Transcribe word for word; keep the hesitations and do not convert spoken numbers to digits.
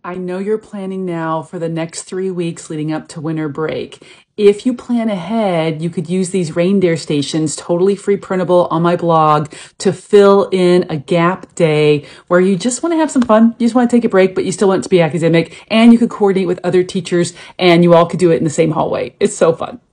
I know you're planning now for the next three weeks leading up to winter break. If you plan ahead, you could use these reindeer stations, totally free printable on my blog, to fill in a gap day where you just want to have some fun. You just want to take a break, but you still want it to be academic, and you could coordinate with other teachers and you all could do it in the same hallway. It's so fun.